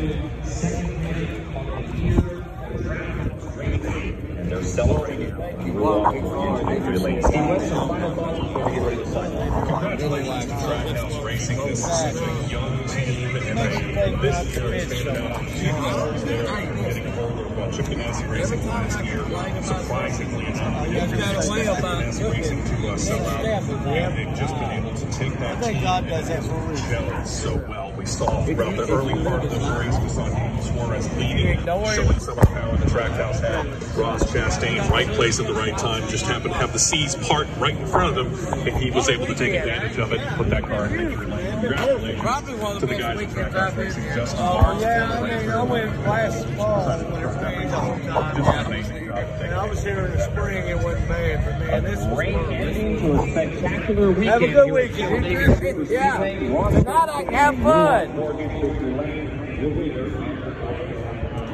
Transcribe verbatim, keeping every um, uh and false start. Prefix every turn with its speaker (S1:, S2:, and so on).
S1: And they're celebrating. He went to final thoughts before we get ready to sign off. Congratulations to Trackhouse Racing. This is such a young team, and this year expanded out to two cars there, getting a hold of uh, Chip Ganassi Racing last year. Surprisingly, it's not been Chip Ganassi Racing to uh, sell out, and they've just been able to take that team and gel it so well. We saw throughout the early part of the race, we saw Daniel Suarez leading, showing some of the power the Trackhouse had. Ross Chastain, right place at the right time, just happened to have the C's part right in front of him, and he was able to take advantage of it and put that car in victory lane. Congratulations to the guys at Trackhouse Racing. Justin
S2: Oh, yeah, I mean, I went last fall when it rained the whole time. And I was here in the spring, it wasn't bad, but man, this was
S1: Great ending to a spectacular weekend.
S2: Have a good weekend. Yeah, tonight I can have fun.